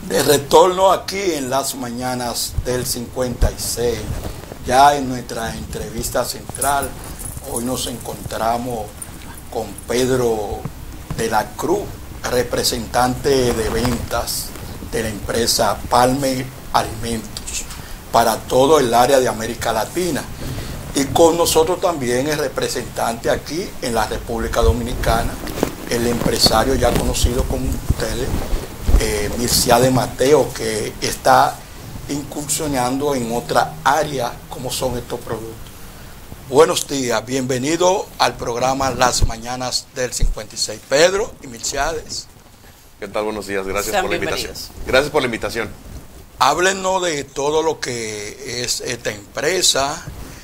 De retorno aquí en las mañanas del 56, ya en nuestra entrevista central, hoy nos encontramos con Pedro de la Cruz, representante de ventas de la empresa Palme Alimentos para todo el área de América Latina. Y con nosotros también el representante aquí en la República Dominicana, el empresario ya conocido como ustedes, Milciades Mateo, que está incursionando en otra área como son estos productos. Buenos días, bienvenido al programa Las Mañanas del 56. Pedro y Milciades. ¿Qué tal? Buenos días, gracias Sean por la invitación. bienvenidos. Gracias por la invitación. Háblenos de todo lo que es esta empresa,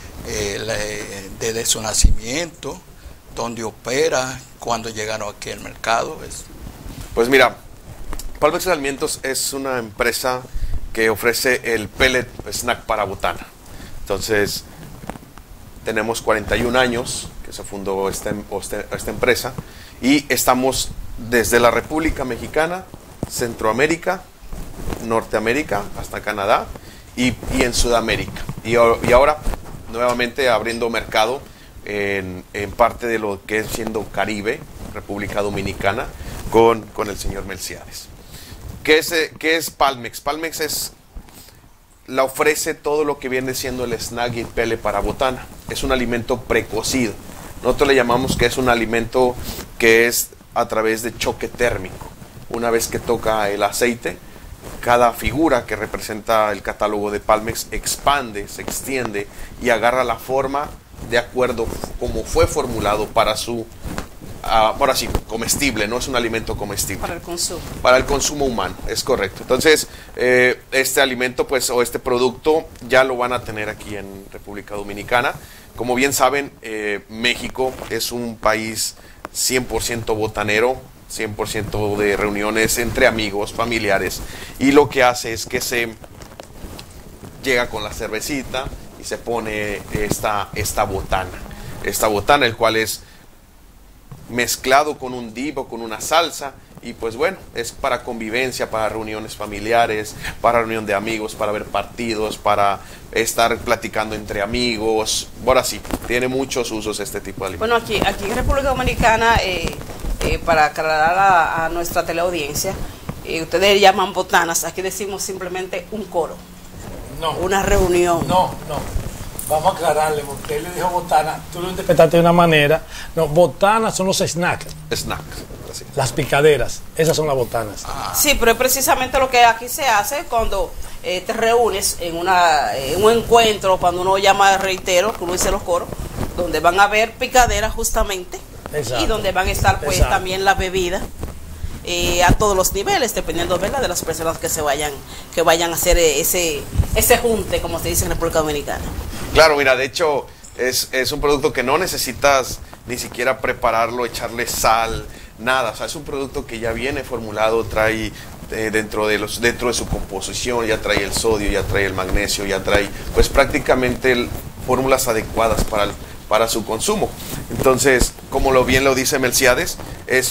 desde su nacimiento, dónde opera, cuándo llegaron aquí al mercado. Pues mira, Palmex Alimentos es una empresa que ofrece el pellet snack para botana. Entonces, tenemos 41 años que se fundó esta empresa y estamos desde la República Mexicana, Centroamérica, Norteamérica, hasta Canadá y en Sudamérica. Y ahora, nuevamente abriendo mercado en parte de lo que es siendo Caribe, República Dominicana, con el señor Milciades. ¿Qué es Palmex? Palmex la ofrece todo lo que viene siendo el snack y el pellet para botana. Es un alimento precocido. Nosotros le llamamos que es un alimento que es a través de choque térmico. Una vez que toca el aceite, cada figura que representa el catálogo de Palmex expande, se extiende y agarra la forma de acuerdo como fue formulado para su, ahora sí, comestible, no es un alimento comestible. Para el consumo. Para el consumo humano, es correcto. Entonces, este alimento, pues, o este producto, ya lo van a tener aquí en República Dominicana. Como bien saben, México es un país 100% botanero, 100% de reuniones entre amigos, familiares, y lo que hace es que se llega con la cervecita y se pone esta botana, el cual es mezclado con un dip o con una salsa, y pues bueno, es para convivencia, para reuniones familiares, para reunión de amigos, para ver partidos, para estar platicando entre amigos. Ahora sí, tiene muchos usos este tipo de alimentos. Bueno, aquí en República Dominicana, para aclarar a nuestra teleaudiencia, ustedes llaman botanas, aquí decimos simplemente un coro, No, una reunión. no. Vamos a aclararle, porque él le dijo botana, tú lo interpretaste de una manera. No, botanas son los snacks, Snack, así. las picaderas, esas son las botanas. Sí, pero es precisamente lo que aquí se hace cuando te reúnes en un encuentro, cuando uno llama, reitero, que uno dice los coros, donde van a haber picaderas justamente. Exacto. Y donde van a estar pues Exacto. también la bebida a todos los niveles, dependiendo, ¿verdad?, de las personas que vayan a hacer ese junte, como se dice en República Dominicana. Claro, mira, de hecho es un producto que no necesitas ni siquiera prepararlo, echarle sal, nada. O sea, es un producto que ya viene formulado, trae dentro de su composición, ya trae el sodio, ya trae el magnesio, ya trae pues prácticamente fórmulas adecuadas para su consumo. Entonces, como bien lo dice Milciades, es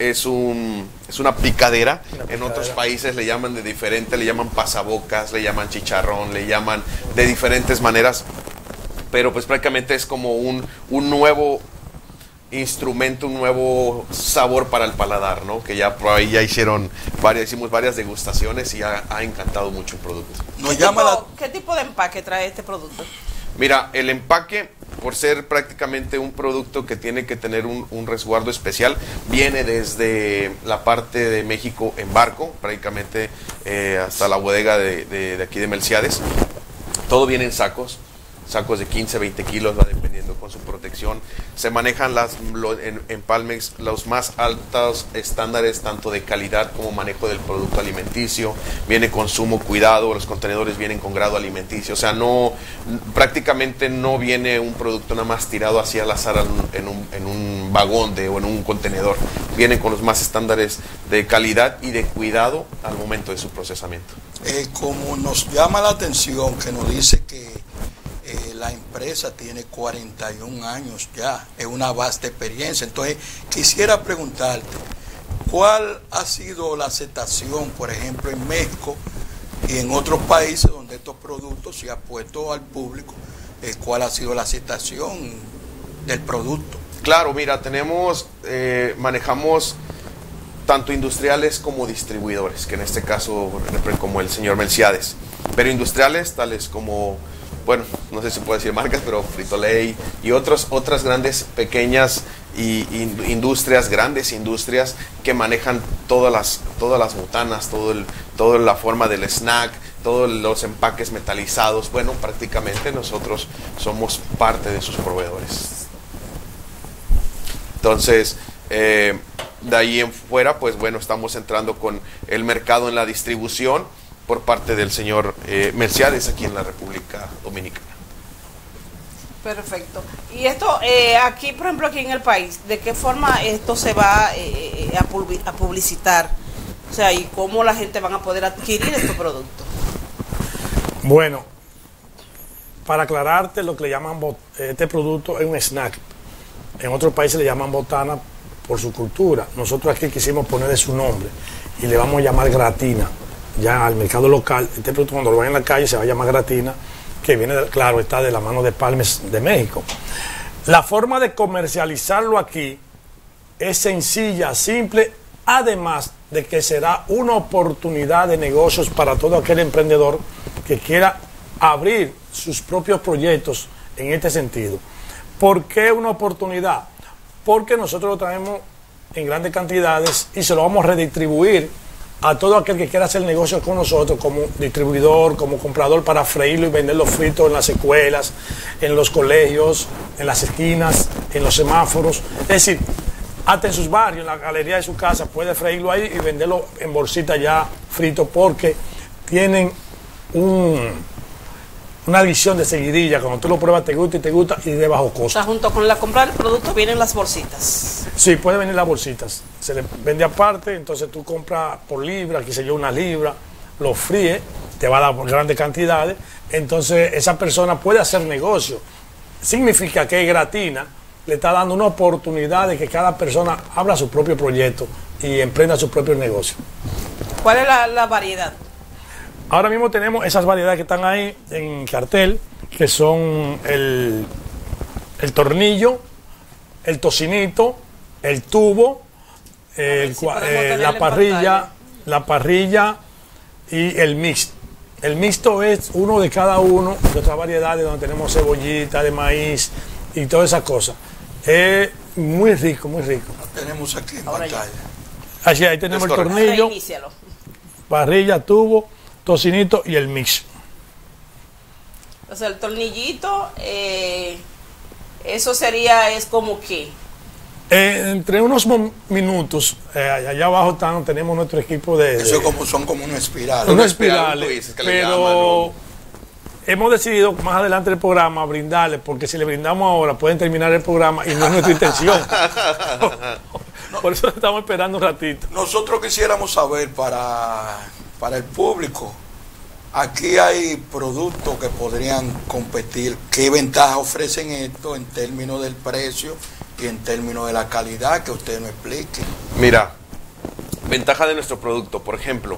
una picadera. En otros países le llaman de diferente, le llaman pasabocas, le llaman chicharrón, le llaman de diferentes maneras, pero pues prácticamente es como un nuevo instrumento, un nuevo sabor para el paladar, ¿no? Que ya por ahí ya hicimos varias degustaciones y ha encantado mucho el producto. ¿Qué tipo de empaque trae este producto? Mira, el empaque, por ser prácticamente un producto que tiene que tener un resguardo especial, viene desde la parte de México en barco, prácticamente hasta la bodega de aquí de Milciades. Todo viene en sacos de 15, 20 kilos, va dependiendo con su protección. Se manejan en Palmex los más altos estándares, tanto de calidad como manejo del producto alimenticio. Viene con sumo cuidado, los contenedores vienen con grado alimenticio. O sea, prácticamente no viene un producto nada más tirado así al azar en un vagón o en un contenedor. Vienen con los más estándares de calidad y de cuidado al momento de su procesamiento. Como nos llama la atención que nos dice que la empresa tiene 41 años ya, es una vasta experiencia. Entonces, quisiera preguntarte, ¿Cuál ha sido la aceptación, por ejemplo, en México y en otros países donde estos productos se han puesto al público? ¿Cuál ha sido la aceptación del producto? Claro, mira, manejamos tanto industriales como distribuidores, que en este caso, como el señor Melciades, pero industriales tales como, bueno, no sé si puedo decir marcas, pero Frito-Lay y otras grandes, pequeñas grandes industrias que manejan todas las botanas, toda la forma del snack, todos los empaques metalizados. Bueno, prácticamente nosotros somos parte de sus proveedores. Entonces, de ahí en fuera, pues bueno, estamos entrando con el mercado en la distribución por parte del señor Melciades aquí en la República Dominicana. Perfecto. Y esto, aquí, por ejemplo, aquí en el país, ¿de qué forma esto se va a publicitar? O sea, ¿y cómo la gente van a poder adquirir estos productos? Bueno, para aclararte, lo que le llaman este producto es un snack. En otros países le llaman botana por su cultura. Nosotros aquí quisimos ponerle su nombre y le vamos a llamar gratina. Ya al mercado local, este producto cuando lo ven en la calle se va a llamar gratina, que viene, claro, está de la mano de Palmes de México. La forma de comercializarlo aquí es sencilla, simple, además de que será una oportunidad de negocios para todo aquel emprendedor que quiera abrir sus propios proyectos en este sentido. ¿Por qué una oportunidad? Porque nosotros lo traemos en grandes cantidades y se lo vamos a redistribuir a todo aquel que quiera hacer negocios con nosotros, como distribuidor, como comprador, para freírlo y venderlo frito en las escuelas, en los colegios, en las esquinas, en los semáforos. Es decir, hasta en sus barrios, en la galería de su casa, puede freírlo ahí y venderlo en bolsita ya frito, porque tienen una adición de seguidilla. Cuando tú lo pruebas te gusta y de bajo costo. O sea, junto con la compra del producto vienen las bolsitas. Sí, puede venir las bolsitas. Se le vende aparte, entonces tú compras por libra, qué sé yo, 1 libra, lo fríe, te va a dar grandes cantidades, entonces esa persona puede hacer negocio. Significa que Gratina le está dando una oportunidad de que cada persona abra su propio proyecto y emprenda su propio negocio. ¿Cuál es la variedad? Ahora mismo tenemos esas variedades que están ahí en cartel, que son el tornillo, el tocinito, el tubo, la parrilla y el mixto. El mixto es uno de cada uno de otras variedades, donde tenemos cebollita de maíz y todas esas cosas. Es muy rico, muy rico. Lo tenemos aquí en Ahora pantalla. Así, ahí tenemos el tornillo, parrilla, tubo, tocinito y el mix. O sea, el tornillito, eso sería, es como que... entre unos minutos, allá abajo tenemos nuestro equipo de... Eso son como unas espirales. Unas espirales, pero hemos decidido más adelante del programa brindarles, porque si le brindamos ahora pueden terminar el programa y no es nuestra intención. Por eso estamos esperando un ratito. Nosotros quisiéramos saber para el público, aquí hay productos que podrían competir. ¿Qué ventaja ofrecen esto en términos del precio y en términos de la calidad? Que usted nos explique. Mira, ventaja de nuestro producto, por ejemplo,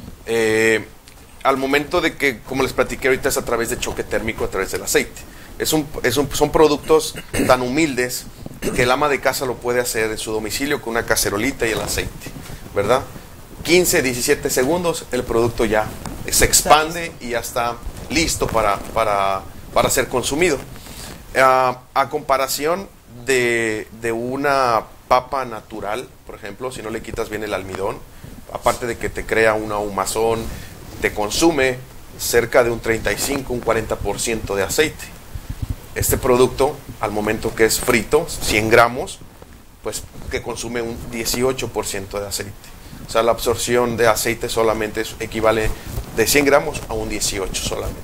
al momento de que, como les platiqué ahorita, es a través de choque térmico, a través del aceite. Son productos tan humildes que el ama de casa lo puede hacer en su domicilio con una cacerolita y el aceite, ¿verdad? 15, 17 segundos, el producto ya se expande y ya está listo para ser consumido. A comparación de una papa natural, por ejemplo, si no le quitas bien el almidón, aparte de que te crea una humazón, te consume cerca de un 35, un 40% de aceite. Este producto, al momento que es frito, 100 gramos, pues que consume un 18% de aceite. O sea, la absorción de aceite solamente equivale de 100 gramos a un 18 solamente.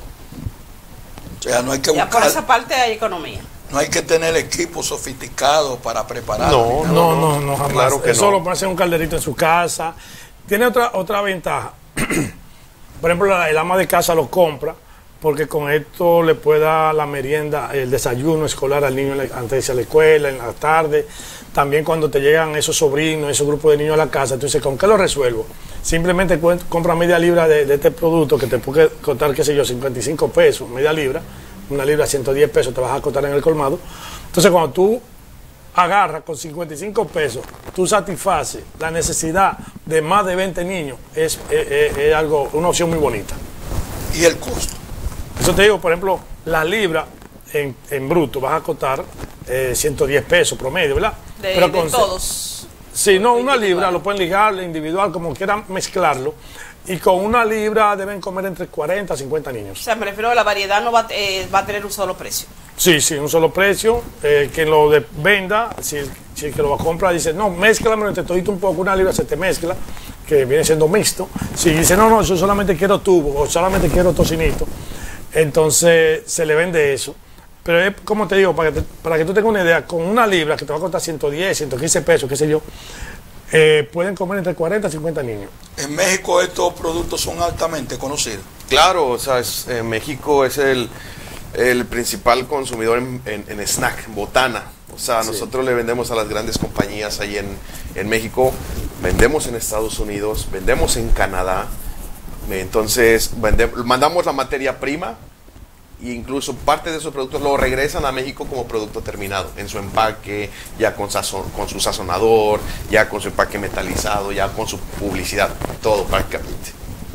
O sea, no hay que buscar, por esa parte hay economía. No hay que tener equipo sofisticado para prepararlo. No, jamás. Claro que eso no. lo puede hacer un calderito en su casa. Tiene otra ventaja. Por ejemplo, el ama de casa lo compra, porque con esto le puede dar la merienda, el desayuno escolar al niño antes de irse a la escuela, en la tarde. También cuando te llegan esos sobrinos, esos grupos de niños a la casa, tú dices, ¿con qué lo resuelvo? Simplemente compra media libra de este producto que te puede costar, qué sé yo, 55 pesos, media libra. Una libra 110 pesos te vas a costar en el colmado. Entonces cuando tú agarras con 55 pesos, tú satisfaces la necesidad de más de 20 niños, es algo, una opción muy bonita. ¿Y el costo? Eso te digo, por ejemplo, la libra en bruto vas a costar 110 pesos promedio, ¿verdad? Pero con todos. Sí, no, una libra lo pueden ligar individual, como quieran mezclarlo. Y con una libra deben comer entre 40 a 50 niños. O sea, me refiero a la variedad, no va a tener un solo precio. Sí, un solo precio. Quien lo venda, si el que lo va a comprar dice, no, mézclamelo entre todito un poco, una libra se te mezcla, que viene siendo mixto. Si dice, no, yo solamente quiero tubo o solamente quiero tocinito, entonces se le vende eso. Pero es como te digo, para que tú tengas una idea, con una libra que te va a costar 110, 115 pesos, qué sé yo, pueden comer entre 40 a 50 niños. En México estos productos son altamente conocidos. Claro, o sea, México es el principal consumidor en snack, botana. O sea, Sí. nosotros le vendemos a las grandes compañías ahí en México, vendemos en Estados Unidos, vendemos en Canadá. Entonces, mandamos la materia prima e incluso parte de esos productos lo regresan a México como producto terminado, en su empaque, ya con su sazonador, ya con su empaque metalizado, ya con su publicidad, todo prácticamente.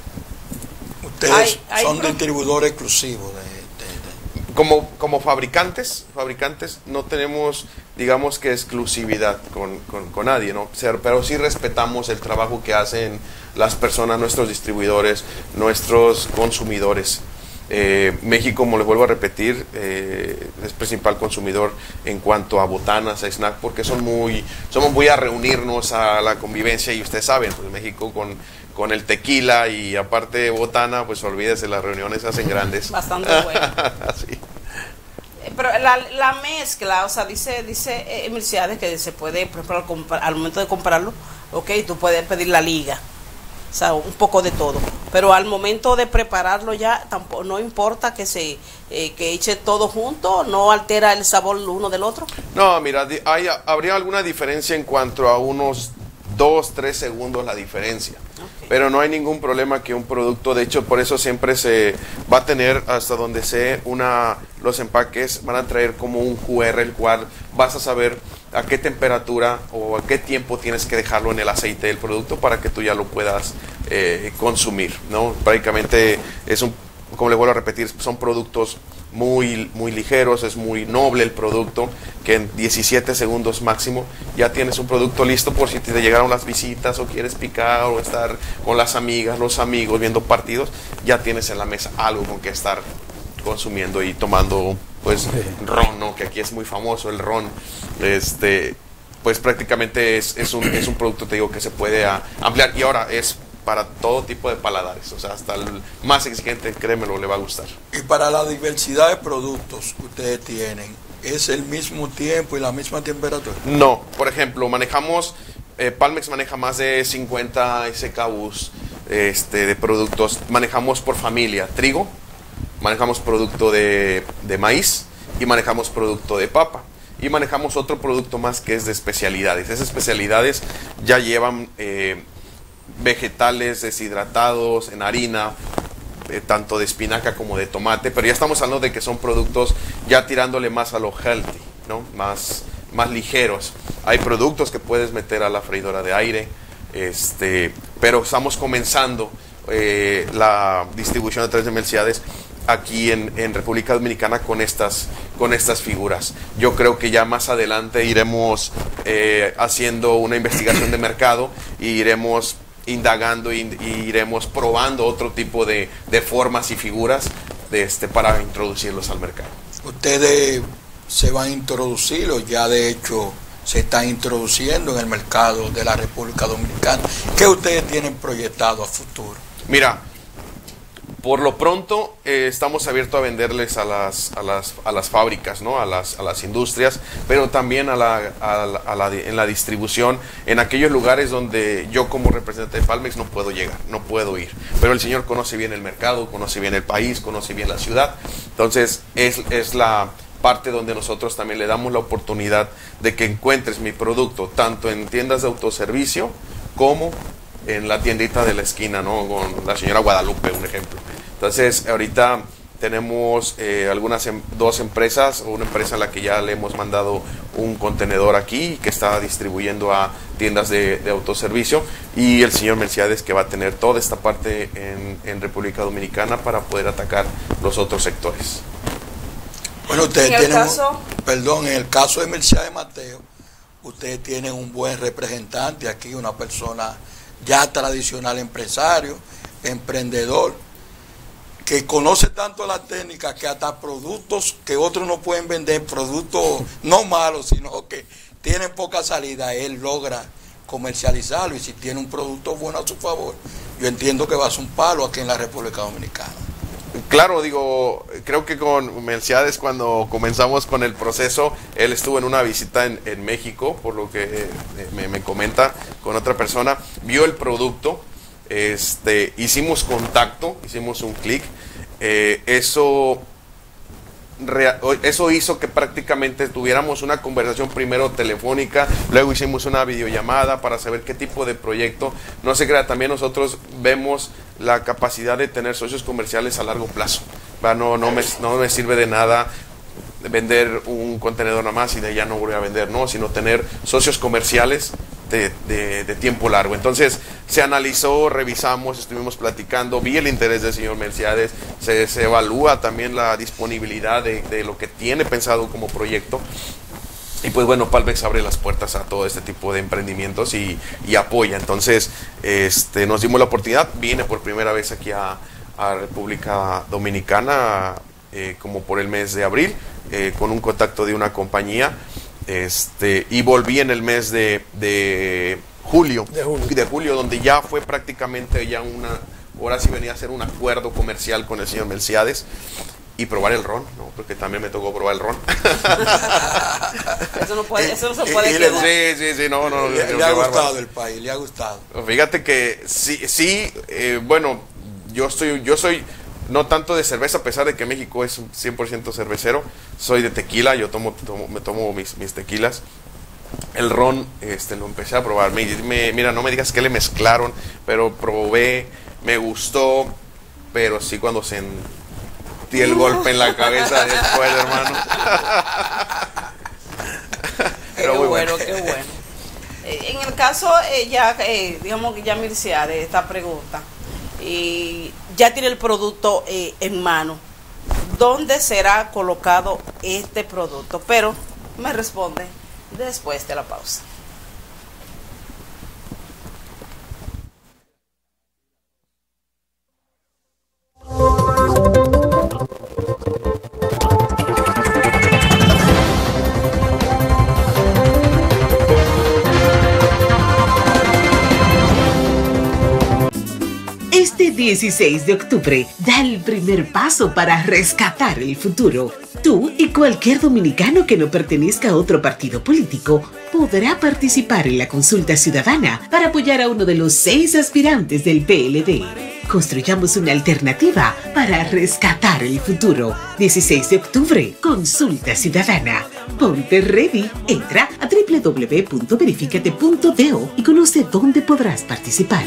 Ustedes Hay son distribuidores exclusivos Como fabricantes no tenemos, digamos que exclusividad con nadie, ¿no? Pero sí respetamos el trabajo que hacen las personas, nuestros distribuidores, nuestros consumidores. México, como les vuelvo a repetir, es principal consumidor en cuanto a botanas, a snack, porque somos muy a reunirnos, a la convivencia, y ustedes saben, pues México con el tequila y aparte botana, pues olvídese, las reuniones se hacen grandes. Bastante bueno. Sí. Pero la mezcla, o sea, dice Mercedes que se puede, por ejemplo, al momento de comprarlo, ok, tú puedes pedir la liga, o sea, un poco de todo, pero al momento de prepararlo ya tampoco, no importa que que eche todo junto, no altera el sabor uno del otro. No, mira, habría alguna diferencia en cuanto a unos 2-3 segundos la diferencia. Okay. Pero no hay ningún problema que un producto, de hecho por eso siempre se va a tener, hasta donde sé, los empaques van a traer como un QR, el cual vas a saber a qué temperatura o a qué tiempo tienes que dejarlo en el aceite del producto para que tú ya lo puedas consumir, ¿no? Prácticamente como le vuelvo a repetir, son productos muy ligeros, es muy noble el producto, que en 17 segundos máximo ya tienes un producto listo por si te llegaron las visitas o quieres picar o estar con las amigas, los amigos viendo partidos, ya tienes en la mesa algo con que estar consumiendo y tomando, pues, ron, ¿no? Que aquí es muy famoso el ron. Pues prácticamente es un producto, te digo, que se puede ampliar, y ahora es para todo tipo de paladares, o sea, hasta el más exigente, créemelo, le va a gustar. Y para la diversidad de productos que ustedes tienen, ¿es el mismo tiempo y la misma temperatura? No, por ejemplo, Palmex maneja más de 50 SKUs de productos. Manejamos por familia trigo, manejamos producto de maíz y manejamos producto de papa. Y manejamos otro producto más que es de especialidades. Esas especialidades ya llevan vegetales deshidratados en harina, tanto de espinaca como de tomate, pero ya estamos hablando de que son productos ya tirándole más a lo healthy, ¿no? Más ligeros. Hay productos que puedes meter a la freidora de aire, pero estamos comenzando la distribución a través de Melciades aquí en República Dominicana con estas figuras. Yo creo que ya más adelante iremos haciendo una investigación de mercado y iremos indagando y iremos probando otro tipo de formas y figuras para introducirlos al mercado. Ustedes se van a introducir, o ya de hecho se están introduciendo en el mercado de la República Dominicana. ¿Qué ustedes tienen proyectado a futuro? Mira, Por lo pronto estamos abiertos a venderles a las fábricas, ¿no? a las industrias, pero también en la distribución, en aquellos lugares donde yo como representante de Palmex no puedo llegar, no puedo ir. Pero el señor conoce bien el mercado, conoce bien el país, conoce bien la ciudad. Entonces es la parte donde nosotros también le damos la oportunidad de que encuentres mi producto tanto en tiendas de autoservicio como en la tiendita de la esquina, ¿no? Con la señora Guadalupe, un ejemplo. Entonces, ahorita tenemos dos empresas, una empresa a la que ya le hemos mandado un contenedor aquí que está distribuyendo a tiendas de autoservicio, y el señor Melciades, que va a tener toda esta parte en República Dominicana para poder atacar los otros sectores. Bueno, ustedes tienen, en el caso de Melciades Mateo, ustedes tienen un buen representante aquí, una persona ya tradicional, empresario, emprendedor, que conoce tanto la técnica que hasta productos que otros no pueden vender, productos no malos, sino que tienen poca salida, él logra comercializarlo, y si tiene un producto bueno a su favor, yo entiendo que va a ser un palo aquí en la República Dominicana. Claro, creo que con Melciades, cuando comenzamos con el proceso, él estuvo en una visita en México, por lo que me comenta con otra persona, vio el producto, hicimos contacto, hicimos un clic, eso hizo que prácticamente tuviéramos una conversación primero telefónica, luego hicimos una videollamada para saber qué tipo de proyecto. No se crea, también nosotros vemos la capacidad de tener socios comerciales a largo plazo. No me sirve de nada vender un contenedor nada más y de ahí ya no voy a vender, no, sino tener socios comerciales de tiempo largo. Entonces se analizó, revisamos, estuvimos platicando, vi el interés del señor Melciades, se evalúa también la disponibilidad de lo que tiene pensado como proyecto, y pues bueno, Palmex abre las puertas a todo este tipo de emprendimientos y apoya. Entonces nos dimos la oportunidad, vine por primera vez aquí a República Dominicana como por el mes de abril, con un contacto de una compañía, y volví en el mes de julio, donde ya fue prácticamente ya ahora sí venía a hacer un acuerdo comercial con el señor Melciades y probar el ron, ¿no? Porque también me tocó probar el ron. Eso no se puede quedar. Sí, no. Le ha gustado el país, le ha gustado. Fíjate que sí, bueno, yo soy no tanto de cerveza, a pesar de que México es 100% cervecero, soy de tequila, me tomo mis tequilas. El ron lo empecé a probar, mira, no me digas que le mezclaron, pero probé, me gustó, pero sí cuando sentí el golpe en la cabeza después, hermano. Pero qué bueno. En el caso, digamos que ya Melciades, esta pregunta, y ya tiene el producto en mano, ¿dónde será colocado este producto? Pero me responde después de la pausa. Este 16 de octubre, da el primer paso para rescatar el futuro. Tú y cualquier dominicano que no pertenezca a otro partido político podrá participar en la consulta ciudadana para apoyar a uno de los 6 aspirantes del PLD. Construyamos una alternativa para rescatar el futuro. 16 de octubre, consulta ciudadana. Ponte ready. Entra a www.verificate.do y conoce dónde podrás participar.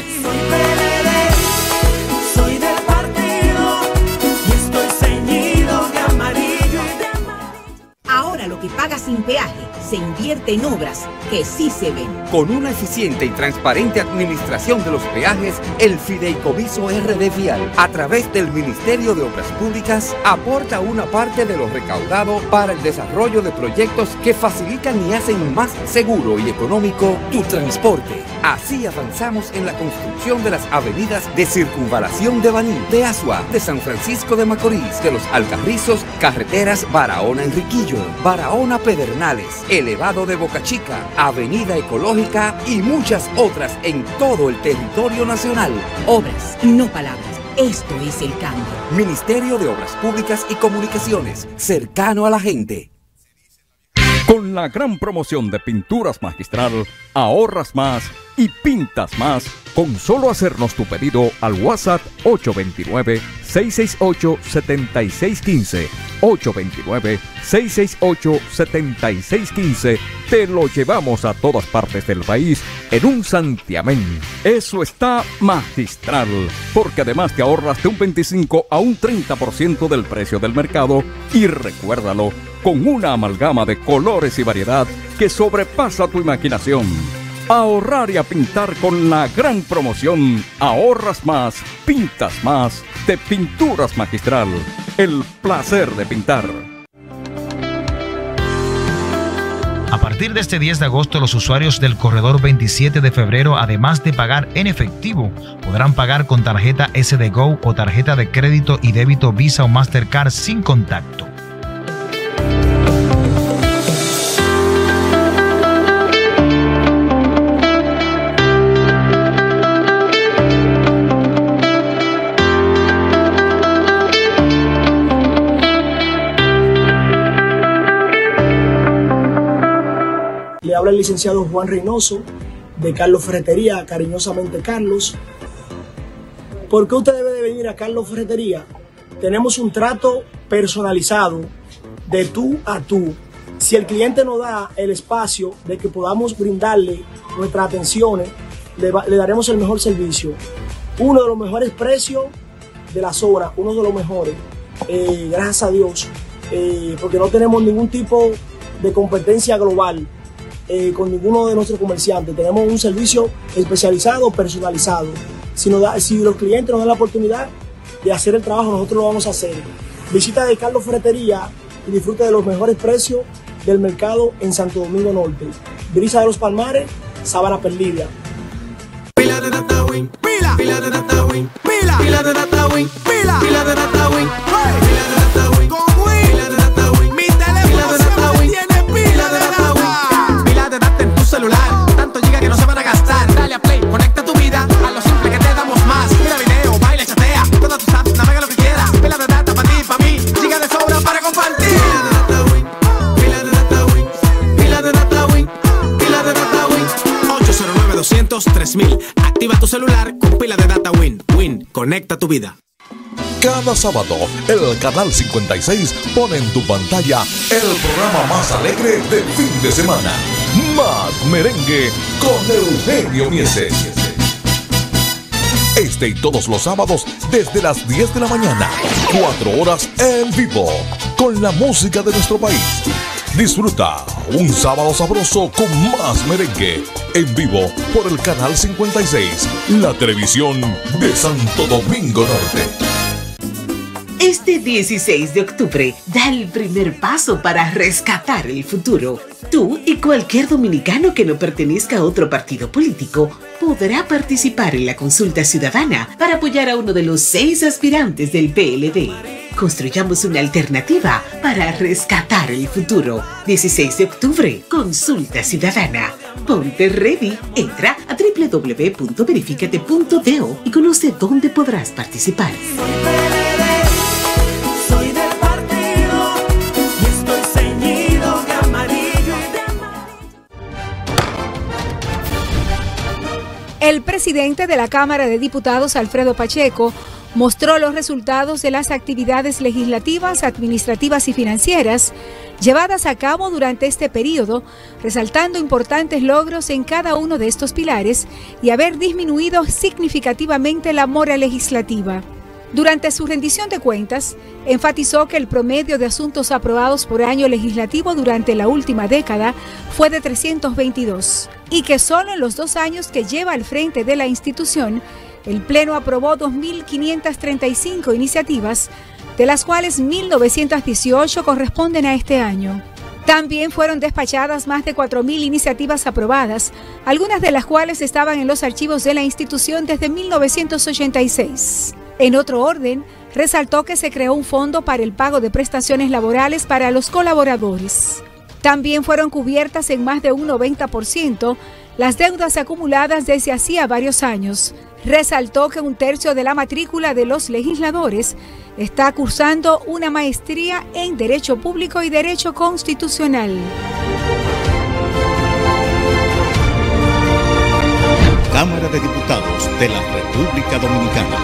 Lo que paga sin peaje se invierte en obras que sí se ven. Con una eficiente y transparente administración de los peajes, el Fideicomiso RD Vial, a través del Ministerio de Obras Públicas, aporta una parte de lo recaudado para el desarrollo de proyectos que facilitan y hacen más seguro y económico tu transporte. Así avanzamos en la construcción de las avenidas de Circunvalación de Baní, de Asua, de San Francisco de Macorís, de Los Alcarrizos, carreteras Barahona-Enriquillo, Barahona-Pedernales, Elevado de Boca Chica, Avenida Ecológica y muchas otras en todo el territorio nacional. Obras, no palabras. Esto es el cambio. Ministerio de Obras Públicas y Comunicaciones, cercano a la gente. Con la gran promoción de Pinturas Magistral, ahorras más y pintas más con solo hacernos tu pedido al WhatsApp 829-668-7615. 829-668-7615. Te lo llevamos a todas partes del país en un santiamén. Eso está magistral, porque además te ahorras de un 25 a un 30% del precio del mercado y recuérdalo, con una amalgama de colores y variedad que sobrepasa tu imaginación. Ahorrar y a pintar con la gran promoción Ahorras más, pintas más de Pinturas Magistral. El placer de pintar. A partir de este 10 de agosto, los usuarios del corredor 27 de febrero, además de pagar en efectivo, podrán pagar con tarjeta SD Go o tarjeta de crédito y débito Visa o Mastercard sin contacto. Le habla el licenciado Juan Reynoso, de Carlos Ferretería, cariñosamente Carlos. ¿Por qué usted debe de venir a Carlos Ferretería? Tenemos un trato personalizado de tú a tú. Si el cliente nos da el espacio de que podamos brindarle nuestras atenciones, le daremos el mejor servicio. Uno de los mejores precios de las obras, uno de los mejores, gracias a Dios, porque no tenemos ningún tipo de competencia global. Con ninguno de nuestros comerciantes. Tenemos un servicio especializado, personalizado. Si los clientes nos dan la oportunidad de hacer el trabajo, nosotros lo vamos a hacer. Visita de Carlos Ferretería y disfrute de los mejores precios del mercado en Santo Domingo Norte. Brisa de los Palmares, Sabana Perdida. Pila de data win, pila de data win, pila de data win, pila de data win, pila de data win, con win, pila de data win. Mi teléfono siempre tiene pila de data win. En tu celular, tanto giga que no se van a gastar. Dale a play, conecta tu vida a lo simple que te damos más. Mira video, baila, chatea, todas tus apps, navega lo que quieras. Pila de data para ti, para mí, giga de sobra para compartir. Pila de data win, pila de data win, pila de data win, pila de data win. 809-200-3000. Activa tu celular con pila de data win. Win, conecta tu vida. Cada sábado, el Canal 56 pone en tu pantalla el programa más alegre del fin de semana. Más Merengue con Eugenio Mieses. Este y todos los sábados desde las 10 de la mañana. 4 horas en vivo con la música de nuestro país. Disfruta un sábado sabroso con Más Merengue en vivo por el Canal 56, la televisión de Santo Domingo Norte. Este 16 de octubre, da el primer paso para rescatar el futuro. Tú y cualquier dominicano que no pertenezca a otro partido político podrá participar en la consulta ciudadana para apoyar a uno de los 6 aspirantes del PLD. Construyamos una alternativa para rescatar el futuro. 16 de octubre, consulta ciudadana. Ponte ready. Entra a www.verificate.do y conoce dónde podrás participar. El presidente de la Cámara de Diputados, Alfredo Pacheco, mostró los resultados de las actividades legislativas, administrativas y financieras llevadas a cabo durante este periodo, resaltando importantes logros en cada uno de estos pilares y haber disminuido significativamente la mora legislativa. Durante su rendición de cuentas, enfatizó que el promedio de asuntos aprobados por año legislativo durante la última década fue de 322 y que solo en los 2 años que lleva al frente de la institución, el Pleno aprobó 2.535 iniciativas, de las cuales 1.918 corresponden a este año. También fueron despachadas más de 4.000 iniciativas aprobadas, algunas de las cuales estaban en los archivos de la institución desde 1986. En otro orden, resaltó que se creó un fondo para el pago de prestaciones laborales para los colaboradores. También fueron cubiertas en más de un 90% las deudas acumuladas desde hacía varios años, Resaltó que 1/3 de la matrícula de los legisladores está cursando una maestría en Derecho Público y Derecho Constitucional. Cámara de Diputados de la República Dominicana.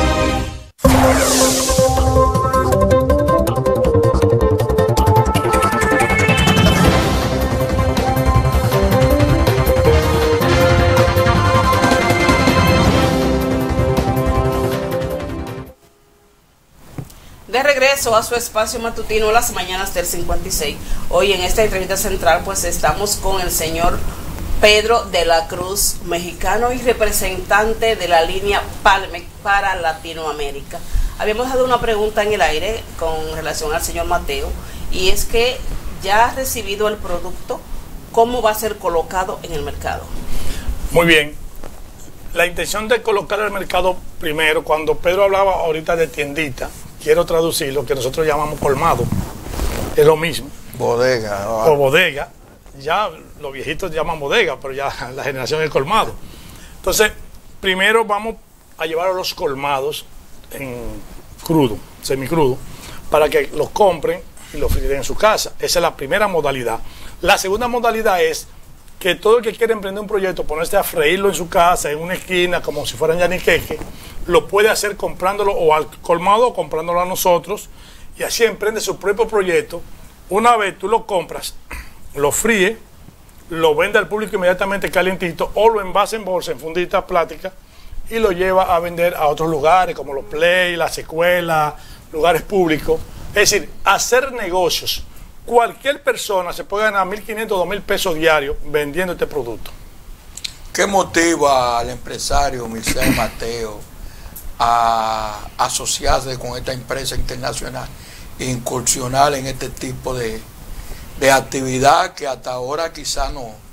De regreso a su espacio matutino Las Mañanas del 56. Hoy en esta entrevista central pues estamos con el señor Pedro de la Cruz, mexicano y representante de la línea Palmec para Latinoamérica. Habíamos dado una pregunta en el aire con relación al señor Mateo, y es que ya ha recibido el producto, ¿cómo va a ser colocado en el mercado? Muy bien. La intención de colocar en el mercado, primero, cuando Pedro hablaba ahorita de tiendita, quiero traducir lo que nosotros llamamos colmado, es lo mismo. Bodega. O bodega. Ya los viejitos llaman bodega, pero ya la generación es colmado. Entonces, primero vamos a llevar a los colmados en crudo, semicrudo, para que los compren y los fríen en su casa. Esa es la primera modalidad. La segunda modalidad es que todo el que quiere emprender un proyecto, ponerse a freírlo en su casa, en una esquina, como si fueran yaniqueque, lo puede hacer comprándolo o al colmado o comprándolo a nosotros, y así emprende su propio proyecto. Una vez tú lo compras, lo fríe, lo vende al público inmediatamente calientito, o lo envasa en bolsa, en funditas plásticas, y lo lleva a vender a otros lugares como los play, las escuelas, lugares públicos. Es decir, hacer negocios. Cualquier persona se puede ganar 1.500, 2.000 pesos diarios vendiendo este producto. ¿Qué motiva al empresario Misael Mateo a asociarse con esta empresa internacional e incursionar en este tipo de actividad que hasta ahora quizá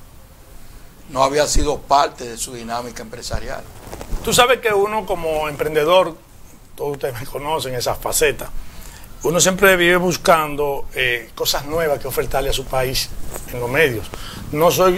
no había sido parte de su dinámica empresarial? Tú sabes que uno como emprendedor, todos ustedes me conocen esa faceta, uno siempre vive buscando cosas nuevas que ofertarle a su país en los medios. No soy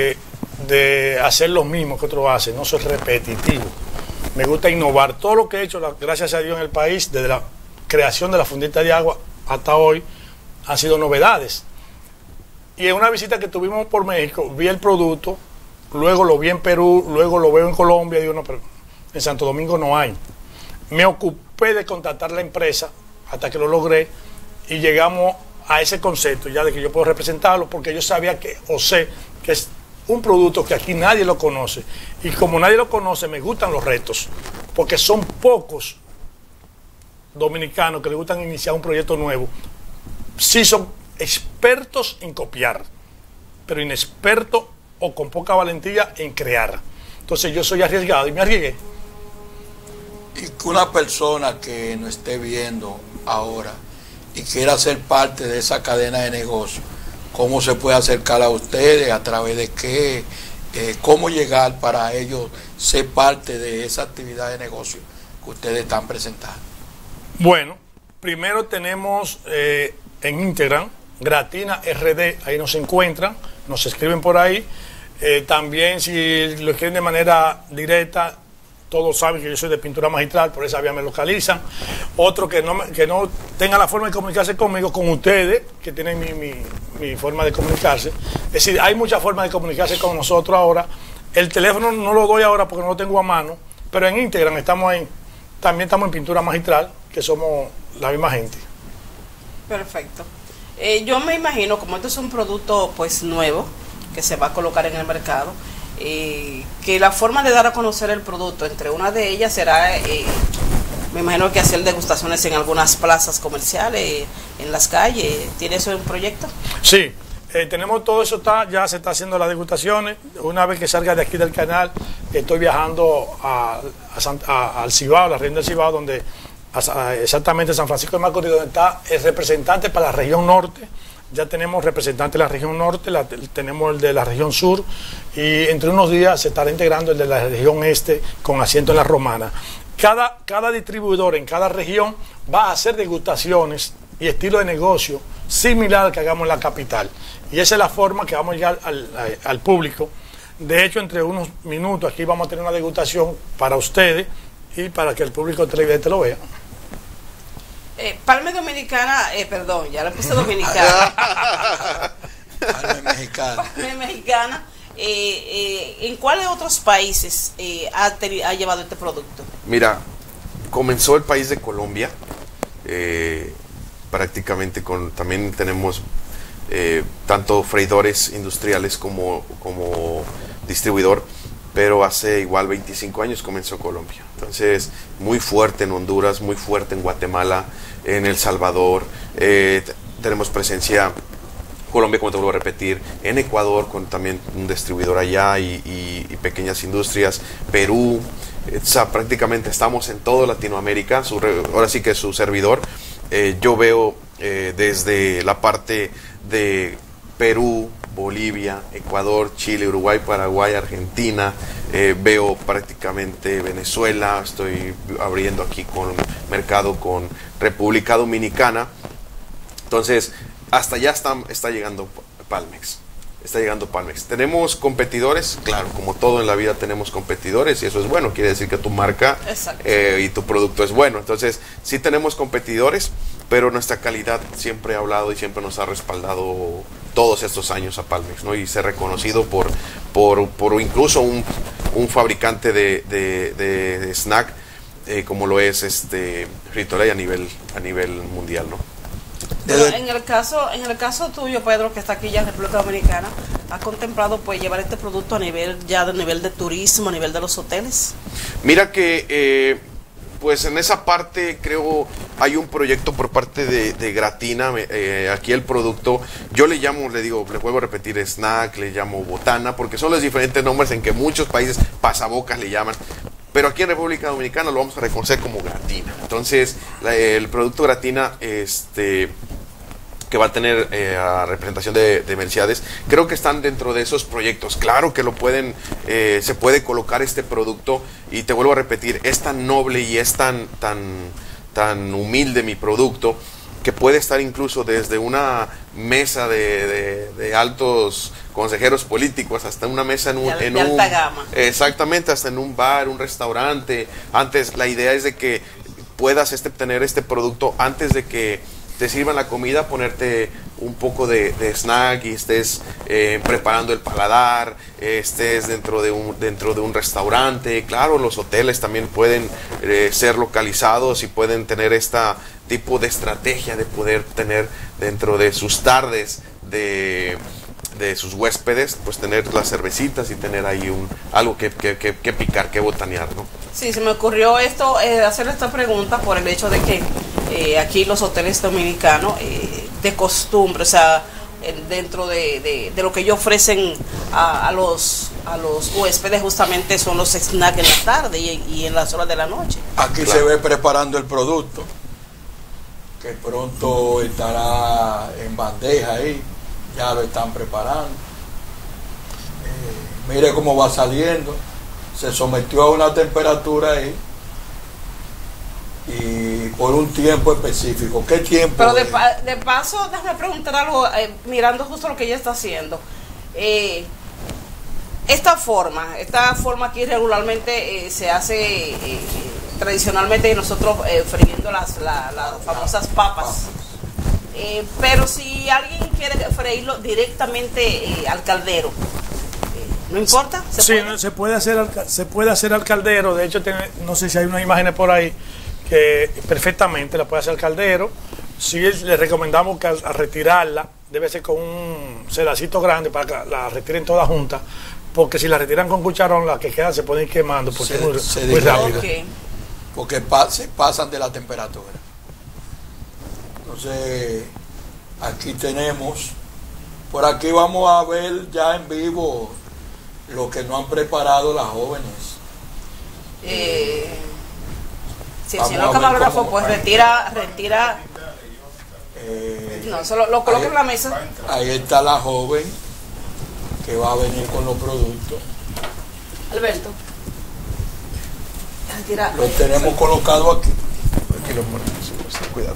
de hacer lo mismo que otros hacen, no soy repetitivo. Me gusta innovar. Todo lo que he hecho, gracias a Dios, en el país, desde la creación de la fundita de agua hasta hoy, han sido novedades. Y en una visita que tuvimos por México, vi el producto, luego lo vi en Perú, luego lo veo en Colombia, y digo, no, pero en Santo Domingo no hay. Me ocupé de contactar la empresa hasta que lo logré, y llegamos a ese concepto ya de que yo puedo representarlo, porque yo sabía que, o sé, que es un producto que aquí nadie lo conoce, y como nadie lo conoce, me gustan los retos, porque son pocos dominicanos que les gustan iniciar un proyecto nuevo. Sí son expertos en copiar, pero inexpertos o con poca valentía en crear. Entonces yo soy arriesgado y me arriesgué. Y que una persona que nos esté viendo ahora y quiera ser parte de esa cadena de negocio, ¿cómo se puede acercar a ustedes? ¿A través de qué? ¿Cómo llegar para ellos ser parte de esa actividad de negocio que ustedes están presentando? Bueno, primero tenemos en Instagram, Gratina RD, ahí nos encuentran, nos escriben por ahí. También si lo quieren de manera directa, todos saben que yo soy de Pintura Magistral, por esa vía me localizan. Otro que no tenga la forma de comunicarse conmigo, con ustedes, que tienen mi forma de comunicarse. Es decir, hay muchas formas de comunicarse con nosotros ahora. El teléfono no lo doy ahora porque no lo tengo a mano, pero en Instagram también estamos en Pintura Magistral, que somos la misma gente. Perfecto. Yo me imagino, como esto es un producto pues nuevo, que se va a colocar en el mercado, que la forma de dar a conocer el producto, entre una de ellas será, me imagino que hacer degustaciones en algunas plazas comerciales, en las calles. ¿Tiene eso en proyecto? Sí, tenemos todo eso, ya se está haciendo las degustaciones. Una vez que salga de aquí del canal, estoy viajando al Cibao, la región del Cibao, donde exactamente San Francisco de Macorís, donde está el representante para la región norte. Ya tenemos representantes de la región norte, tenemos el de la región sur, y entre unos días se estará integrando el de la región este con asiento en la Romana. Cada distribuidor en cada región va a hacer degustaciones y estilo de negocio similar al que hagamos en la capital. Y esa es la forma que vamos a llegar al público. De hecho, entre unos minutos aquí vamos a tener una degustación para ustedes y para que el público televidente lo vea. Palme Dominicana, perdón, ya la puse dominicana. Palme mexicana. Palme mexicana. ¿En cuáles otros países ha llevado este producto? Mira, comenzó el país de Colombia, prácticamente también tenemos tanto freidores industriales como distribuidor, pero hace igual 25 años comenzó Colombia. Entonces, muy fuerte en Honduras, muy fuerte en Guatemala, en El Salvador, tenemos presencia Colombia, como te vuelvo a repetir, en Ecuador con también un distribuidor allá y pequeñas industrias, Perú, o sea, prácticamente estamos en toda Latinoamérica. Ahora sí que su servidor, yo veo desde la parte de Perú, Bolivia, Ecuador, Chile, Uruguay, Paraguay, Argentina, veo prácticamente Venezuela, estoy abriendo aquí con mercado con República Dominicana. Entonces, hasta allá está llegando Palmex. Está llegando Palmex. ¿Tenemos competidores? Claro, como todo en la vida tenemos competidores y eso es bueno. Quiere decir que tu marca y tu producto es bueno. Entonces, sí tenemos competidores, pero nuestra calidad siempre ha hablado y siempre nos ha respaldado todos estos años a Palmex, ¿no? Y ser reconocido por incluso un fabricante de snack como lo es Frito-Lay a nivel mundial, ¿no? Pero en el caso tuyo, Pedro, que está aquí ya en República Dominicana, ¿has contemplado pues llevar este producto a nivel de turismo, a nivel de los hoteles? Mira que pues en esa parte creo hay un proyecto por parte de Gratina. Aquí el producto, yo le vuelvo a repetir, snack, le llamo botana, porque son los diferentes nombres en que muchos países pasabocas le llaman. Pero aquí en República Dominicana lo vamos a reconocer como Gratina. Entonces, el producto Gratina, que va a tener representación de Mercedes, creo que están dentro de esos proyectos. Claro que se puede colocar este producto, y te vuelvo a repetir, es tan noble y es tan humilde mi producto, que puede estar incluso desde una mesa de altos consejeros políticos hasta una mesa de alta gama. Exactamente, hasta en un bar, un restaurante. Antes, la idea es de que puedas tener este producto antes de que te sirvan la comida, ponerte un poco de snack y estés preparando el paladar, estés dentro de un restaurante. Claro, los hoteles también pueden ser localizados y pueden tener tipo de estrategia de poder tener dentro de sus tardes de sus huéspedes, pues tener las cervecitas y tener ahí algo que picar, que botanear, ¿no? Sí, se me ocurrió hacer esta pregunta por el hecho de que aquí los hoteles dominicanos, de costumbre, o sea, dentro de lo que ellos ofrecen a los huéspedes, justamente son los snacks en la tarde y en las horas de la noche. Aquí se ve preparando el producto, que pronto estará en bandeja ahí, ya lo están preparando. Mire cómo va saliendo, se sometió a una temperatura ahí y por un tiempo específico. ¿Qué tiempo? Pero de paso, déjame preguntar algo, mirando justo lo que ella está haciendo. Esta forma aquí regularmente se hace tradicionalmente nosotros friendo las famosas papas. Pero si alguien quiere freírlo directamente al caldero, ¿no importa? Se puede hacer al caldero. De hecho, no sé si hay unas imágenes por ahí que perfectamente la puede hacer al caldero. Sí, le recomendamos que al retirarla debe ser con un sedacito grande para que la retiren todas juntas, porque si la retiran con cucharón, las que quedan se pueden ir quemando porque es muy rápido. Okay. Porque se pasan de la temperatura. Entonces, aquí tenemos, por aquí vamos a ver ya en vivo lo que nos han preparado las jóvenes. Si el señor camarógrafo pues retira no, solo lo coloca en la mesa. Ahí está la joven que va a venir con los productos. Alberto, lo tenemos colocado aquí. Aquí lo ponemos. Cuidado.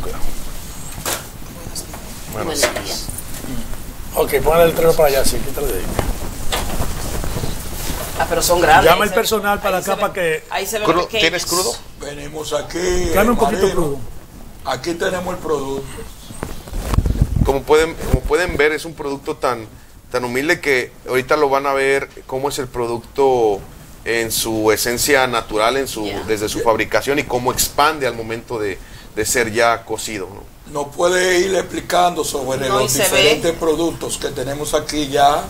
Buenos días. Ok, ponle el treno para allá, sí, quítale de ahí. Ah, pero son grandes. Llama el personal para acá para que... Ahí se ven Crudo, pequeños. ¿tienes crudo? Venimos aquí. Dame un poquito Marino. crudo. Aquí tenemos el producto. Como pueden ver, es un producto tan humilde que ahorita lo van a ver cómo es el producto en su esencia natural, desde su fabricación y cómo expande al momento de ser ya cocido, ¿no? Nos puede ir explicando sobre los diferentes productos que tenemos aquí ya.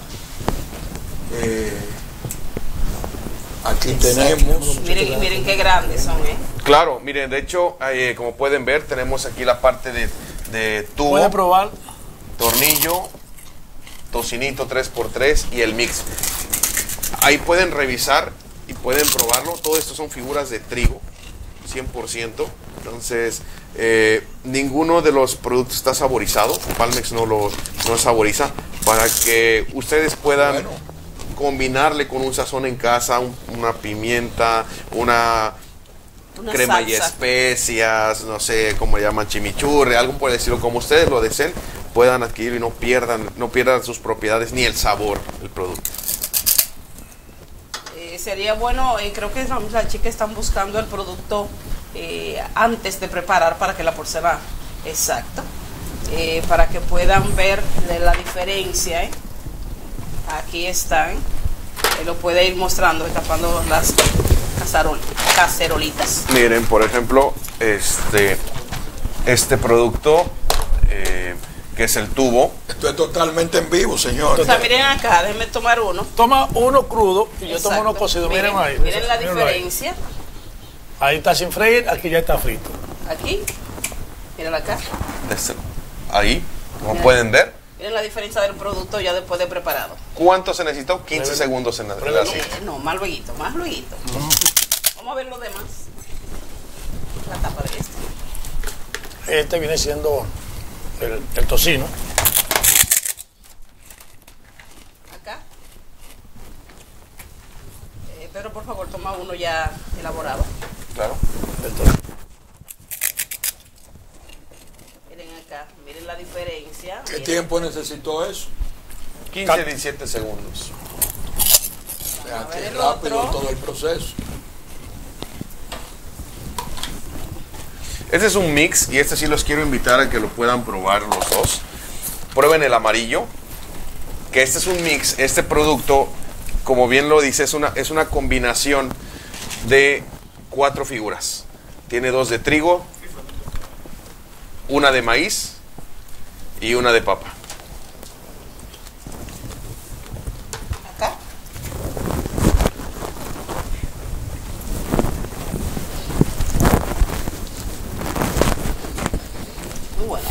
Aquí tenemos. Miren qué grandes son, Claro, miren, de hecho, como pueden ver, tenemos aquí la parte de tubo. ¿Puede probar? Tornillo, tocinito 3x3 y el mix. Ahí pueden revisar y pueden probarlo. Todo esto son figuras de trigo, 100%. Entonces, ninguno de los productos está saborizado. Palmex no saboriza, para que ustedes puedan combinarle con un sazón en casa, una pimienta, una crema salsa y especias, no sé cómo le llaman, chimichurri, algo por el estilo, como ustedes lo deseen, puedan adquirir y no pierdan sus propiedades ni el sabor del producto. Sería bueno, creo que las chicas están buscando el producto antes de preparar para que la porcelaina, exacto, para que puedan ver la diferencia. Aquí están, lo puede ir mostrando, tapando las cacerolitas. Miren, por ejemplo, este producto, que es el tubo. Esto es totalmente en vivo, señor. O sea, miren acá, déjenme tomar uno. Toma uno crudo y yo Exacto. tomo uno cocido. Miren ahí. Miren la Mírenlo diferencia. Ahí está sin freír, aquí ya está frito. Aquí, miren acá. Ahí, como pueden ver. Miren la diferencia del producto ya después de preparado. ¿Cuánto se necesitó? 15 segundos en la No, más luego. Vamos a ver lo demás. La tapa de esto. Este viene siendo el tocino. Acá. Pero por favor, toma uno ya elaborado. Claro. Miren acá, miren la diferencia. ¿Qué miren. tiempo necesitó eso? 15, 17 segundos. O sea, que rápido todo el proceso. Este es un mix y sí los quiero invitar a que lo puedan probar los dos. Prueben el amarillo, que este es un mix. Este producto, como bien lo dice, es una combinación de 4 figuras. Tiene 2 de trigo, una de maíz y una de papa. Acá. Muy bueno.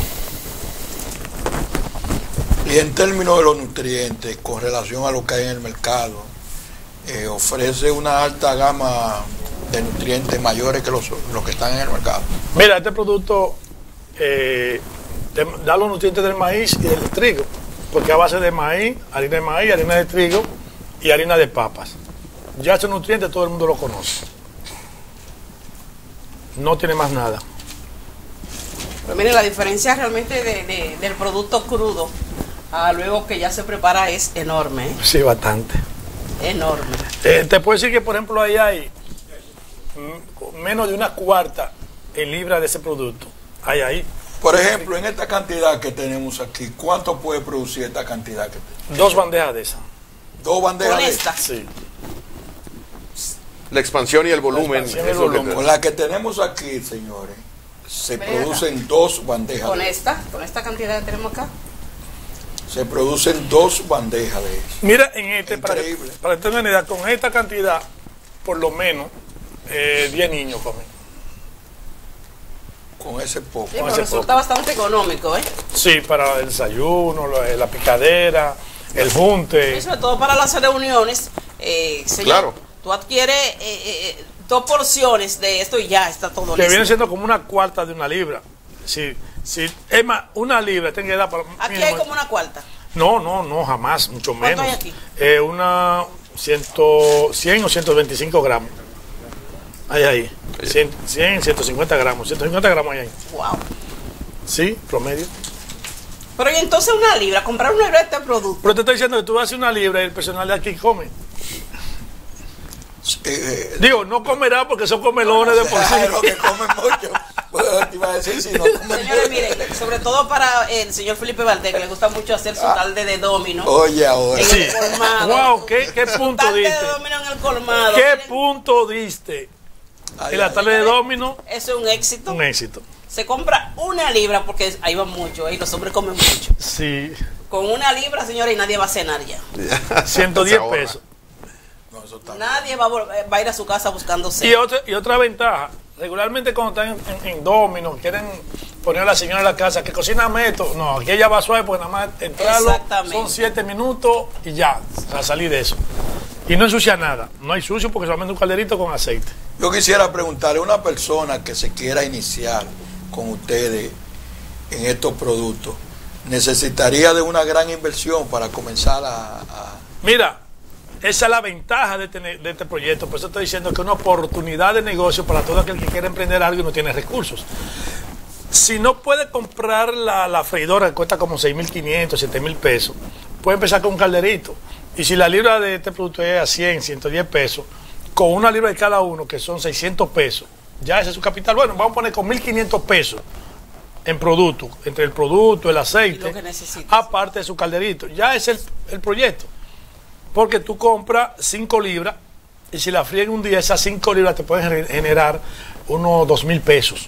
Y en términos de los nutrientes, con relación a lo que hay en el mercado, ofrece una alta gama de nutrientes mayores que los que están en el mercado. Mira, este producto da los nutrientes del maíz y del trigo, porque a base de maíz, harina de trigo y harina de papas. Ya esos nutrientes todo el mundo lo conoce. No tiene más nada. Pero miren, la diferencia realmente del producto crudo a luego que ya se prepara es enorme. Sí, bastante. Enorme. Te puedo decir que, por ejemplo, ahí hay menos de una cuarta en libra de ese producto. Hay ahí. Por ejemplo, en esta cantidad que tenemos aquí, ¿cuánto puede producir esta cantidad que tenemos? 2 bandejas de esas. 2 bandejas ¿Con de esta? esas. Sí. La expansión y el volumen. Con la que tenemos aquí, señores, se producen 2 bandejas. Con esta cantidad que tenemos acá. Se producen 2 bandejas de eso. Mira, en este, para Increíble. tener una idea, con esta cantidad, por lo menos 10 niños comen. Con ese poco. Sí, pero resulta bastante económico, ¿eh? Sí, para el desayuno, la picadera, el junte. Y sobre todo para las reuniones. Señor, Claro. Tú adquieres 2 porciones de esto y ya está todo Que listo. viene siendo como una cuarta de una libra. Sí, es más, una libra tiene que dar para... Aquí mínimo- hay como una cuarta. No, jamás, mucho ¿Cuánto menos. hay aquí? Una 100 o 125 gramos. Ahí. 100, 150 gramos. 150 gramos ahí. Wow. Sí, promedio. Pero y entonces una libra, comprar una libra de este producto. Pero te estoy diciendo que tú haces una libra y el personal de aquí come. Digo, no comerá porque son comelones de por sí. Lo que comen mucho. Bueno, te iba a decir, si no comen Señores, miren, sobre todo para el señor Felipe Valdés, que le gusta mucho hacer su tarde de domino. Oye, ahora. En Sí. el colmado. Wow, ¿qué punto Tarde diste? de domino en el colmado. ¿Qué Miren, punto diste? Ay, En la tarde de domino, eso es un éxito. un éxito. Se compra 1 libra porque ahí va mucho, ahí los hombres comen mucho. Sí, Con 1 libra, señores, y nadie va a cenar ya. 110 Se ahorra. pesos. No, eso está Nadie va a ir a su casa buscando Y cena. otra ventaja, regularmente cuando están en domino, quieren poner a la señora en la casa que cocina meto. No, aquí ella va suave porque nada más entrarlo, Exactamente. son 7 minutos y ya, a salir de eso. Y no ensucia nada, no hay sucio porque solamente un calderito con aceite. Yo quisiera preguntarle a una persona que se quiera iniciar con ustedes en estos productos, ¿necesitaría de una gran inversión para comenzar a... Mira, esa es la ventaja de este proyecto, por eso estoy diciendo que es una oportunidad de negocio para todo aquel que quiere emprender algo y no tiene recursos. Si no puede comprar la freidora que cuesta como 6.500, 7.000 pesos, puede empezar con un calderito. Y si la libra de este producto es a 100, 110 pesos, con 1 libra de cada uno, que son 600 pesos, ya ese es su capital. Bueno, vamos a poner con 1.500 pesos en producto, entre el producto, el aceite, Lo que necesitas. aparte de su calderito. Ya es el proyecto. Porque tú compras 5 libras y si la frías en un día, esas 5 libras te pueden generar unos 2.000 pesos.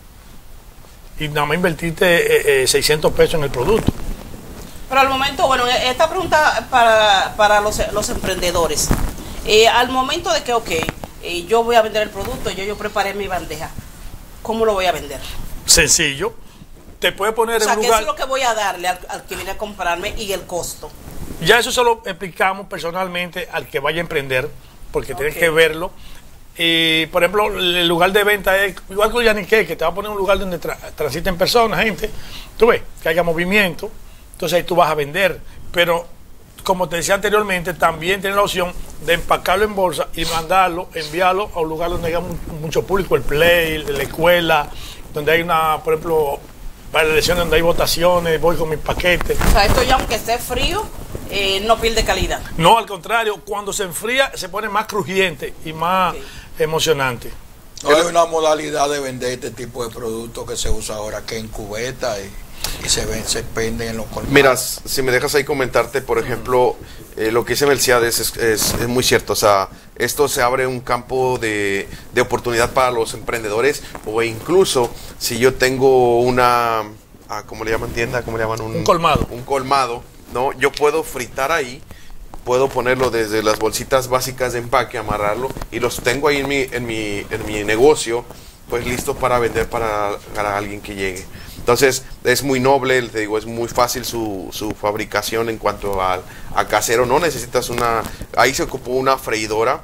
Y nada más invertiste 600 pesos en el producto. Pero al momento, bueno, esta pregunta para los emprendedores. Al momento de que, yo voy a vender el producto, yo preparé mi bandeja, ¿cómo lo voy a vender? Sencillo. Te puede poner O sea, en un ¿qué lugar... es lo que voy a darle al que viene a comprarme y el costo? Ya eso se lo explicamos personalmente al que vaya a emprender, porque tienes que verlo. Y, por ejemplo, el lugar de venta es igual que Yanique, que te va a poner un lugar donde transiten personas, gente. Tú ves, que haya movimiento, entonces ahí tú vas a vender. Pero, como te decía anteriormente, también tienes la opción de empacarlo en bolsa y mandarlo, enviarlo a un lugar donde haya mucho público, el play, la escuela, donde hay una, por ejemplo, para elecciones donde hay votaciones, voy con mis paquetes. O sea, esto ya aunque esté frío, no pierde calidad. No, al contrario, cuando se enfría se pone más crujiente y más emocionante. No hay una modalidad de vender este tipo de productos que se usa ahora, que en cubeta y se venden en los colmados. Mira, si me dejas ahí comentarte, por ejemplo, lo que dice Melciades es muy cierto. O sea, esto se abre un campo de oportunidad para los emprendedores, o incluso si yo tengo una, ¿cómo le llaman tienda? ¿Cómo le llaman? Un colmado. Un colmado, ¿no? Yo puedo fritar ahí, puedo ponerlo desde las bolsitas básicas de empaque, amarrarlo, y los tengo ahí en mi negocio, pues listo para vender para alguien que llegue. Entonces es muy noble, te digo, es muy fácil su fabricación en cuanto a casero. No necesitas ahí se ocupó una freidora,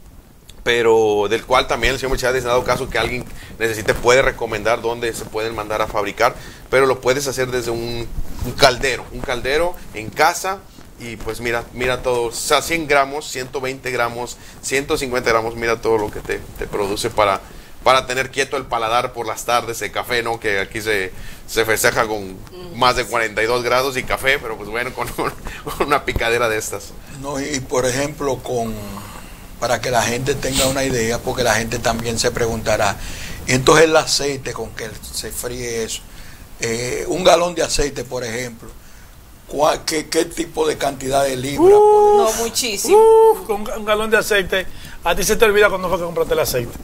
pero del cual también el señor Melciades, en dado caso que alguien necesite, puede recomendar dónde se pueden mandar a fabricar, pero lo puedes hacer desde un caldero en casa. Y pues mira todo, o sea, 100 gramos, 120 gramos, 150 gramos, mira todo lo que te produce para tener quieto el paladar por las tardes de café, ¿no? Que aquí se festeja con más de 42 grados y café, pero pues bueno, con una picadera de estas. No, y por ejemplo, para que la gente tenga una idea, porque la gente también se preguntará, y entonces el aceite con que se fríe eso, un galón de aceite, por ejemplo, ¿qué tipo de cantidad de libras? No, muchísimo. Con un galón de aceite, a ti se te olvida cuando fue que compraste el aceite.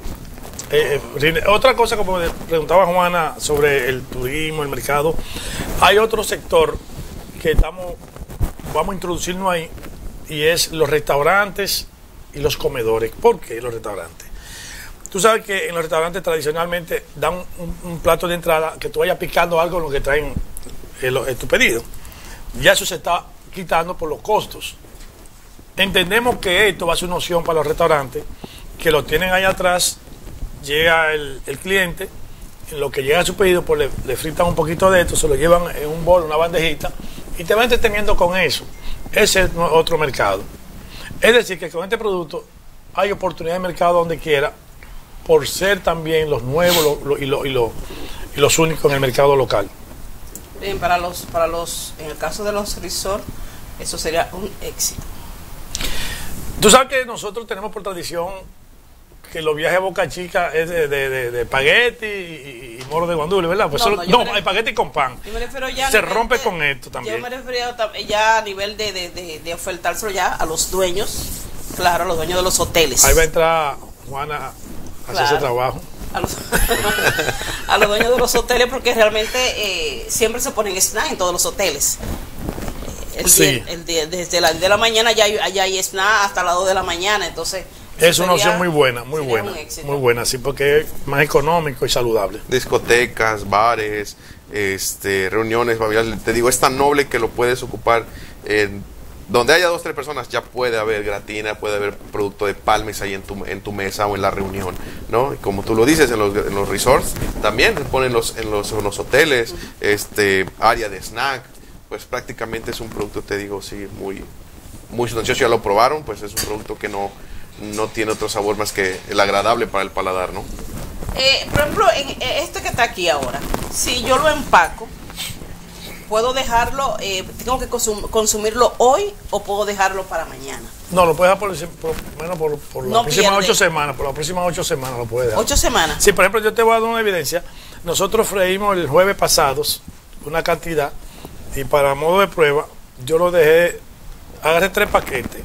Otra cosa, como me preguntaba Juana sobre el turismo, el mercado, hay otro sector que vamos a introducirnos ahí, y es los restaurantes y los comedores. ¿Por qué los restaurantes? Tú sabes que en los restaurantes tradicionalmente dan un plato de entrada que tú vayas picando algo en lo que traen tu pedido. Ya eso se está quitando por los costos. Entendemos que esto va a ser una opción para los restaurantes, que lo tienen ahí atrás. Llega el cliente, en lo que llega a su pedido, pues le fritan un poquito de esto, se lo llevan en un bol, una bandejita, y te va entreteniendo con eso. Ese es otro mercado. Es decir, que con este producto hay oportunidad de mercado donde quiera, por ser también los nuevos y los únicos en el mercado local. Bien, en el caso de los resorts, eso sería un éxito. Tú sabes que nosotros tenemos por tradición que los viajes a Boca Chica es de espagueti y moro de guandule, ¿verdad? Pues no, espagueti con pan. Se rompe con esto también. Yo me refería ya a nivel de ofertárselo ya a los dueños, claro, a los dueños de los hoteles. Ahí va a entrar Juana a hacer ese trabajo. A los dueños de los hoteles, porque realmente siempre se ponen snack en todos los hoteles. Desde la mañana ya hay snack hasta las 2 de la mañana, entonces es una opción muy buena, muy buena, sí, porque es más económico y saludable. Discotecas, bares, reuniones familiares, te digo, es tan noble que lo puedes ocupar en donde haya 2 o 3 personas. Ya puede haber gratina, puede haber producto de palmes ahí en tu mesa o en la reunión, ¿no? Y como tú lo dices, en los resorts también se ponen en los hoteles, área de snack. Pues prácticamente es un producto, te digo, sí, muy sustancioso. Ya lo probaron, pues es un producto que no tiene otro sabor más que el agradable para el paladar, ¿no? Por ejemplo, este que está aquí ahora, si yo lo empaco, ¿puedo dejarlo, tengo que consumirlo hoy o puedo dejarlo para mañana? No, lo puedes dejar por las próximas 8 semanas. Por las próximas 8 semanas lo puedes dejar. 8 semanas. Sí, por ejemplo, yo te voy a dar una evidencia. Nosotros freímos el jueves pasado una cantidad y para modo de prueba yo lo dejé, agarré 3 paquetes,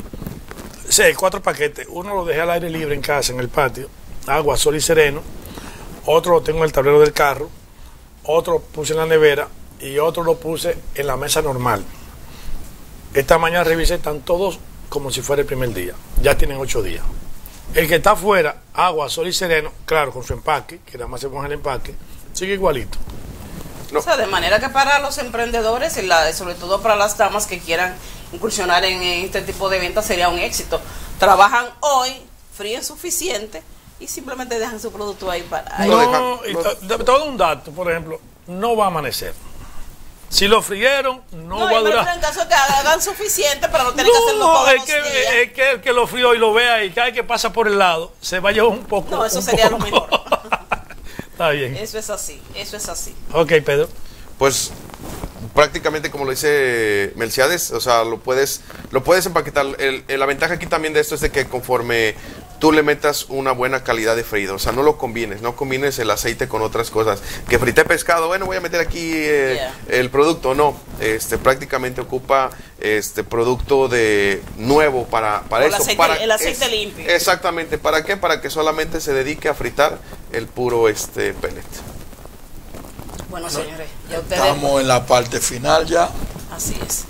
4 paquetes. Uno lo dejé al aire libre en casa, en el patio, agua, sol y sereno. Otro lo tengo en el tablero del carro. Otro puse en la nevera y otro lo puse en la mesa normal. Esta mañana revisé, están todos como si fuera el primer día. Ya tienen 8 días. El que está afuera, agua, sol y sereno, claro, con su empaque, que nada más se pone el empaque, sigue igualito. No. O sea, de manera que para los emprendedores y sobre todo para las damas que quieran incursionar en este tipo de ventas sería un éxito. Trabajan hoy, fríen suficiente y simplemente dejan su producto ahí para... Todo un dato, por ejemplo, no va a amanecer. Si lo frieron, no va a durar. En caso de que hagan suficiente para no tener que hacerlo todos los días. Es que el que lo frió y lo vea y cada vez que pasa por el lado se va a llevar un poco. No, eso sería lo mejor. Está bien. Eso es así. Ok, Pedro. Pues prácticamente como lo dice Melciades, o sea, lo puedes empaquetar. La ventaja aquí también de esto es de que conforme tú le metas una buena calidad de freído, o sea, no combines el aceite con otras cosas. Que frité pescado, bueno, voy a meter aquí el producto, no. Prácticamente ocupa producto de nuevo para eso. El aceite limpio. Exactamente. ¿Para qué? Para que solamente se dedique a fritar el puro pellet. Bueno, señores, ya ustedes... Estamos en la parte final ya. Así es.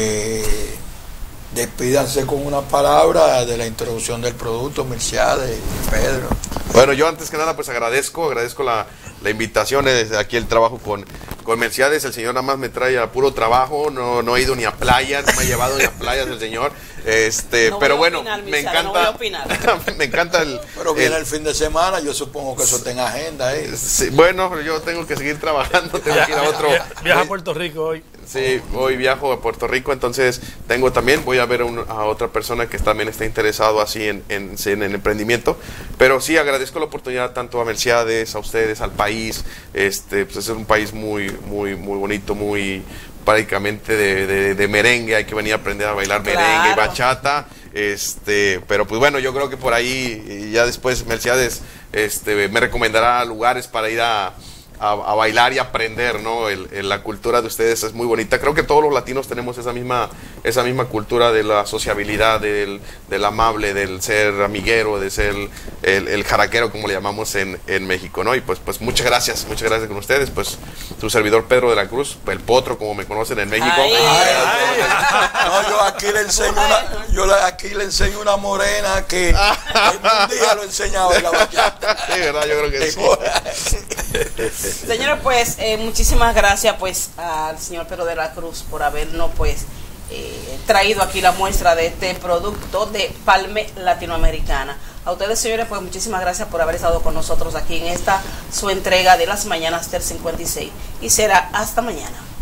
Despídanse con una palabra de la introducción del producto, Melciades, Pedro. Bueno, yo antes que nada pues agradezco la invitación, aquí el trabajo con Melciades. El señor nada más me trae a puro trabajo, no he ido ni a playas, no me ha llevado ni a playas el señor. No pero bueno, opinar, me encanta. No voy a opinar. Me encanta Pero viene el fin de semana, yo supongo que eso está agenda, Sí, bueno, yo tengo que seguir trabajando, tengo que ir a otro. Viaja a Puerto Rico hoy. Sí, hoy viajo a Puerto Rico, entonces voy a ver a otra persona que también está interesado así en el emprendimiento. Pero sí, agradezco la oportunidad tanto a Melciades, a ustedes, al país. Pues es un país muy bonito, muy prácticamente de merengue. Hay que venir a aprender a bailar merengue y bachata. Pero pues bueno, yo creo que por ahí ya después Melciades me recomendará lugares para ir a bailar y aprender, ¿no? La cultura de ustedes es muy bonita. Creo que todos los latinos tenemos esa misma cultura de la sociabilidad, del amable, del ser amiguero, de ser el jaraquero, como le llamamos en México, ¿no? Y pues muchas gracias con ustedes. Pues su servidor Pedro de la Cruz, el Potro, como me conocen en México. No, yo aquí le enseño una morena que un día lo enseñaba en la bachata. Sí, verdad, yo creo que sí. Señores, pues muchísimas gracias pues al señor Pedro de la Cruz por habernos pues traído aquí la muestra de este producto de Palme Latinoamericana. A ustedes, señores, pues muchísimas gracias por haber estado con nosotros aquí en esta su entrega de las mañanas del 56 y será hasta mañana.